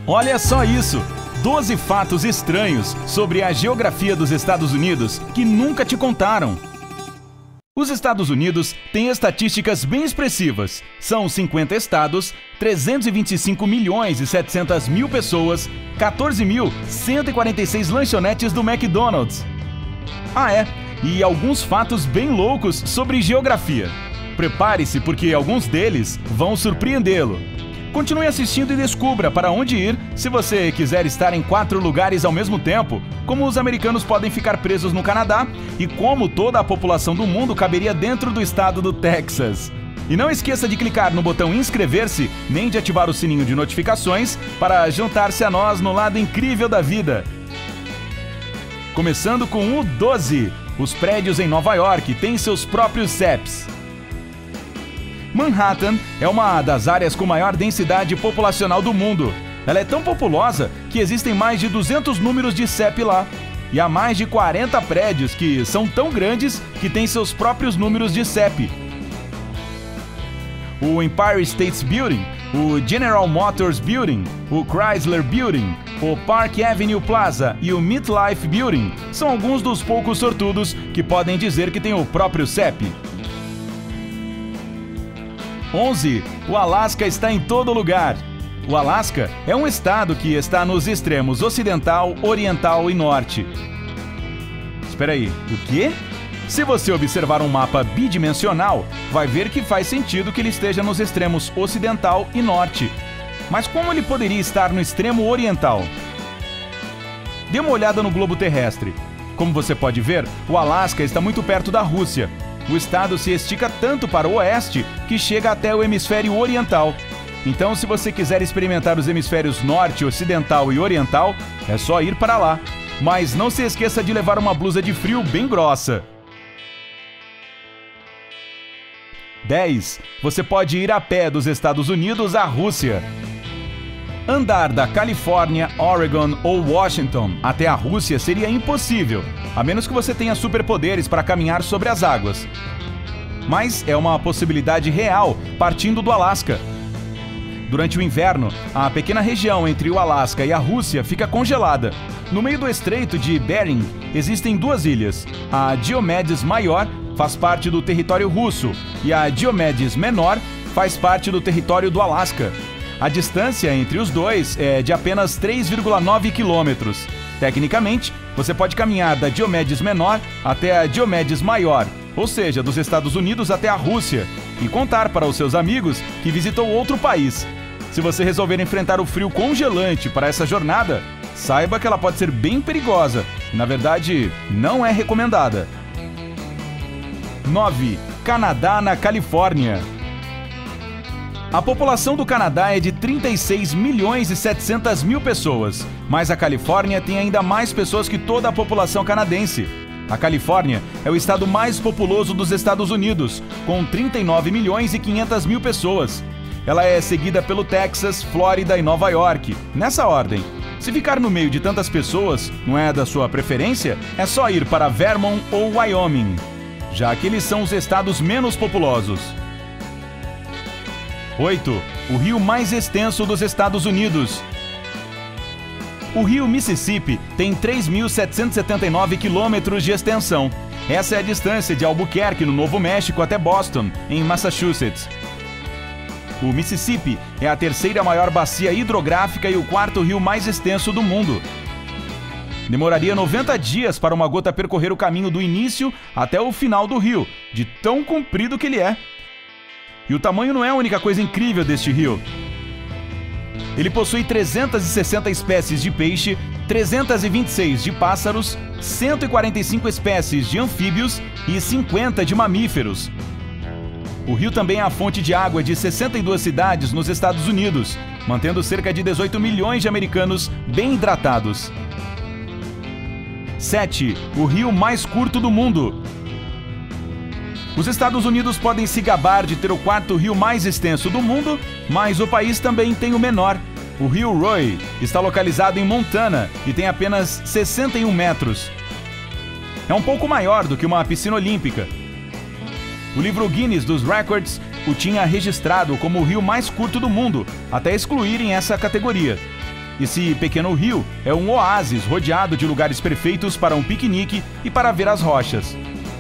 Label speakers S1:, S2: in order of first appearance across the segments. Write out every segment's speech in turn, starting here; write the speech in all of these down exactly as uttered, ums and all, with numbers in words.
S1: Olha só isso! doze fatos estranhos sobre a geografia dos Estados Unidos que nunca te contaram. Os Estados Unidos têm estatísticas bem expressivas. São cinquenta estados, trezentos e vinte e cinco milhões e setecentas mil pessoas, quatorze mil cento e quarenta e seis lanchonetes do McDonald's. Ah é, e alguns fatos bem loucos sobre geografia. Prepare-se porque alguns deles vão surpreendê-lo. Continue assistindo e descubra para onde ir se você quiser estar em quatro lugares ao mesmo tempo, como os americanos podem ficar presos no Canadá e como toda a população do mundo caberia dentro do estado do Texas. E não esqueça de clicar no botão inscrever-se, nem de ativar o sininho de notificações para juntar-se a nós no lado incrível da vida. Começando com o doze. Os prédios em Nova York têm seus próprios C E Ps. Manhattan é uma das áreas com maior densidade populacional do mundo. Ela é tão populosa que existem mais de duzentos números de C E P lá. E há mais de quarenta prédios que são tão grandes que têm seus próprios números de C E P. O Empire State Building, o General Motors Building, o Chrysler Building, o Park Avenue Plaza e o MetLife Building são alguns dos poucos sortudos que podem dizer que têm o próprio C E P. onze. O Alasca está em todo lugar. O Alasca é um estado que está nos extremos ocidental, oriental e norte. Espera aí, o quê? Se você observar um mapa bidimensional, vai ver que faz sentido que ele esteja nos extremos ocidental e norte. Mas como ele poderia estar no extremo oriental? Dê uma olhada no globo terrestre. Como você pode ver, o Alasca está muito perto da Rússia. O estado se estica tanto para o oeste que chega até o hemisfério oriental. Então, se você quiser experimentar os hemisférios norte, ocidental e oriental, é só ir para lá. Mas não se esqueça de levar uma blusa de frio bem grossa. dez. Você pode ir a pé dos Estados Unidos à Rússia. Andar da Califórnia, Oregon ou Washington até a Rússia seria impossível, a menos que você tenha superpoderes para caminhar sobre as águas. Mas é uma possibilidade real partindo do Alasca. Durante o inverno, a pequena região entre o Alasca e a Rússia fica congelada. No meio do estreito de Bering existem duas ilhas. A Diomedes Maior faz parte do território russo e a Diomedes Menor faz parte do território do Alasca. A distância entre os dois é de apenas três vírgula nove quilômetros. Tecnicamente, você pode caminhar da Diomedes Menor até a Diomedes Maior, ou seja, dos Estados Unidos até a Rússia, e contar para os seus amigos que visitou outro país. Se você resolver enfrentar o frio congelante para essa jornada, saiba que ela pode ser bem perigosa e, na verdade, não é recomendada. nove. Canadá na Califórnia. A população do Canadá é de trinta e seis milhões e setecentas mil pessoas, mas a Califórnia tem ainda mais pessoas que toda a população canadense. A Califórnia é o estado mais populoso dos Estados Unidos, com trinta e nove milhões e quinhentas mil pessoas. Ela é seguida pelo Texas, Flórida e Nova York, nessa ordem. Se ficar no meio de tantas pessoas não é da sua preferência, é só ir para Vermont ou Wyoming, já que eles são os estados menos populosos. oito. O rio mais extenso dos Estados Unidos. O rio Mississippi tem três mil setecentos e setenta e nove quilômetros de extensão. Essa é a distância de Albuquerque, no Novo México, até Boston, em Massachusetts. O Mississippi é a terceira maior bacia hidrográfica e o quarto rio mais extenso do mundo. Demoraria noventa dias para uma gota percorrer o caminho do início até o final do rio, de tão comprido que ele é. E o tamanho não é a única coisa incrível deste rio. Ele possui trezentas e sessenta espécies de peixe, trezentas e vinte e seis de pássaros, cento e quarenta e cinco espécies de anfíbios e cinquenta de mamíferos. O rio também é a fonte de água de sessenta e duas cidades nos Estados Unidos, mantendo cerca de dezoito milhões de americanos bem hidratados. sete. O rio mais curto do mundo. Os Estados Unidos podem se gabar de ter o quarto rio mais extenso do mundo, mas o país também tem o menor. O rio Roy está localizado em Montana e tem apenas sessenta e um metros. É um pouco maior do que uma piscina olímpica. O livro Guinness dos Records o tinha registrado como o rio mais curto do mundo, até excluírem essa categoria. Esse pequeno rio é um oásis rodeado de lugares perfeitos para um piquenique e para ver as rochas.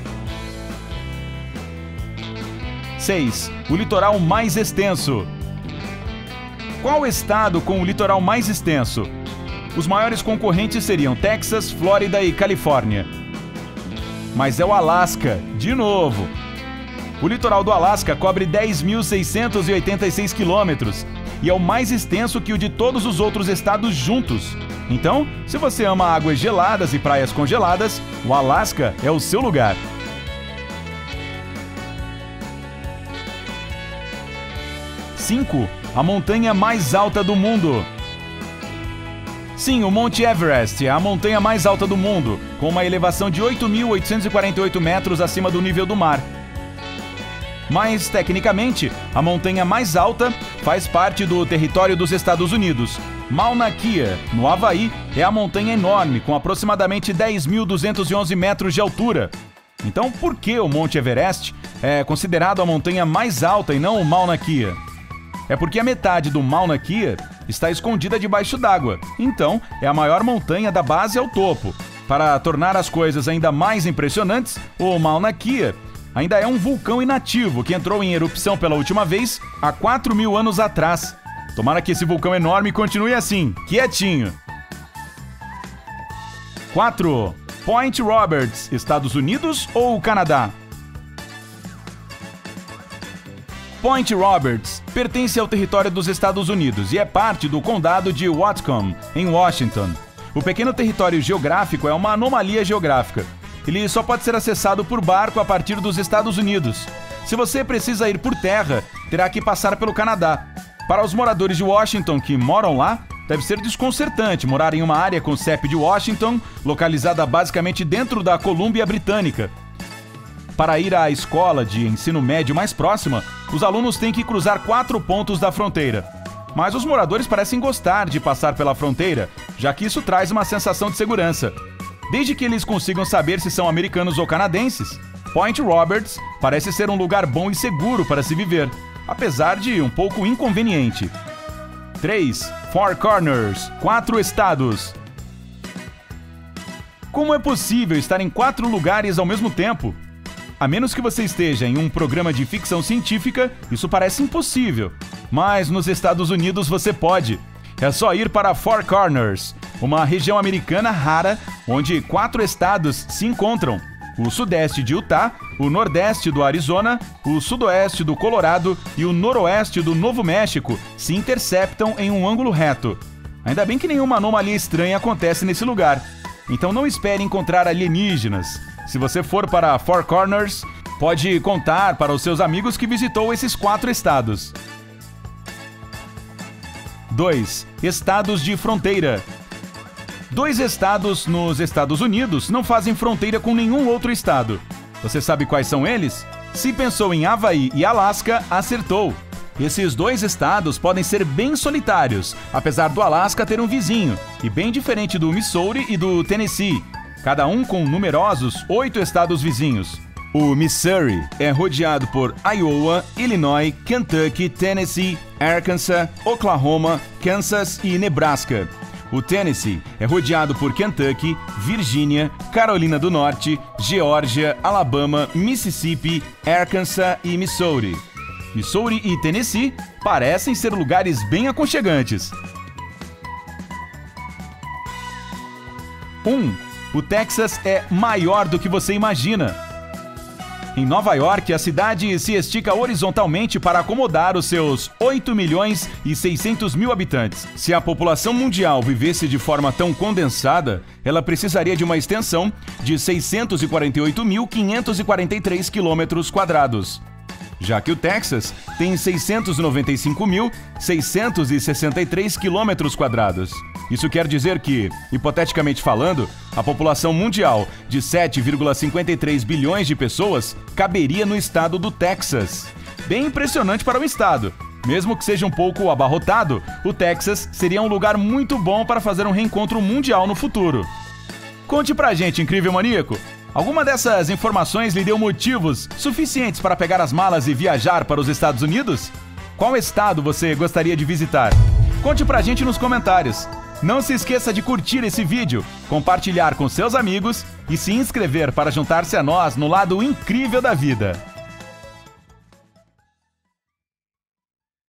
S1: seis. O litoral mais extenso. Qual estado com o litoral mais extenso? Os maiores concorrentes seriam Texas, Flórida e Califórnia. Mas é o Alasca, de novo. O litoral do Alasca cobre dez mil seiscentos e oitenta e seis quilômetros e é o mais extenso que o de todos os outros estados juntos. Então, se você ama águas geladas e praias congeladas, o Alasca é o seu lugar. cinco. A montanha mais alta do mundo. Sim, o Monte Everest é a montanha mais alta do mundo, com uma elevação de oito mil oitocentos e quarenta e oito metros acima do nível do mar. Mas, tecnicamente, a montanha mais alta faz parte do território dos Estados Unidos. Mauna Kea, no Havaí, é a montanha enorme, com aproximadamente dez mil duzentos e onze metros de altura. Então, por que o Monte Everest é considerado a montanha mais alta e não o Mauna Kea? É porque a metade do Mauna Kea está escondida debaixo d'água, então é a maior montanha da base ao topo. Para tornar as coisas ainda mais impressionantes, o Mauna Kea ainda é um vulcão inativo que entrou em erupção pela última vez há quatro mil anos atrás. Tomara que esse vulcão enorme continue assim, quietinho. quatro. Point Roberts, Estados Unidos ou Canadá? Point Roberts pertence ao território dos Estados Unidos e é parte do condado de Whatcom, em Washington. O pequeno território geográfico é uma anomalia geográfica. Ele só pode ser acessado por barco a partir dos Estados Unidos. Se você precisa ir por terra, terá que passar pelo Canadá. Para os moradores de Washington que moram lá, deve ser desconcertante morar em uma área com C E P de Washington, localizada basicamente dentro da Colômbia Britânica. Para ir à escola de ensino médio mais próxima, os alunos têm que cruzar quatro pontos da fronteira. Mas os moradores parecem gostar de passar pela fronteira, já que isso traz uma sensação de segurança. Desde que eles consigam saber se são americanos ou canadenses, Point Roberts parece ser um lugar bom e seguro para se viver, apesar de um pouco inconveniente. três. Four Corners, quatro estados. Como é possível estar em quatro lugares ao mesmo tempo? A menos que você esteja em um programa de ficção científica, isso parece impossível. Mas nos Estados Unidos você pode. É só ir para Four Corners, uma região americana rara onde quatro estados se encontram. O sudeste de Utah, o nordeste do Arizona, o sudoeste do Colorado e o noroeste do Novo México se interceptam em um ângulo reto. Ainda bem que nenhuma anomalia estranha acontece nesse lugar. Então não espere encontrar alienígenas. Se você for para Four Corners, pode contar para os seus amigos que visitou esses quatro estados. dois. Estados de fronteira. Dois estados nos Estados Unidos não fazem fronteira com nenhum outro estado. Você sabe quais são eles? Se pensou em Havaí e Alasca, acertou. Esses dois estados podem ser bem solitários, apesar do Alasca ter um vizinho, e bem diferente do Missouri e do Tennessee, cada um com numerosos oito estados vizinhos. O Missouri é rodeado por Iowa, Illinois, Kentucky, Tennessee, Arkansas, Oklahoma, Kansas e Nebraska. O Tennessee é rodeado por Kentucky, Virgínia, Carolina do Norte, Geórgia, Alabama, Mississippi, Arkansas e Missouri. Missouri e Tennessee parecem ser lugares bem aconchegantes. um. O Texas é maior do que você imagina. Em Nova York, a cidade se estica horizontalmente para acomodar os seus oito milhões e seiscentos mil habitantes. Se a população mundial vivesse de forma tão condensada, ela precisaria de uma extensão de seiscentos e quarenta e oito mil quinhentos e quarenta e três quilômetros quadrados. Já que o Texas tem seiscentos e noventa e cinco mil seiscentos e sessenta e três quilômetros quadrados. Isso quer dizer que, hipoteticamente falando, a população mundial de sete vírgula cinquenta e três bilhões de pessoas caberia no estado do Texas. Bem impressionante para o estado. Mesmo que seja um pouco abarrotado, o Texas seria um lugar muito bom para fazer um reencontro mundial no futuro. Conte pra gente, incrível maníaco! Alguma dessas informações lhe deu motivos suficientes para pegar as malas e viajar para os Estados Unidos? Qual estado você gostaria de visitar? Conte pra gente nos comentários. Não se esqueça de curtir esse vídeo, compartilhar com seus amigos e se inscrever para juntar-se a nós no lado incrível da vida.